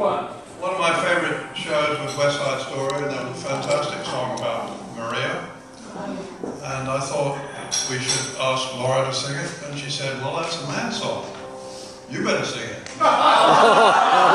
One of my favourite shows was West Side Story, and there was a fantastic song about Marion. And I thought we should ask Laura to sing it, and she said, well, that's a man's song. You better sing it.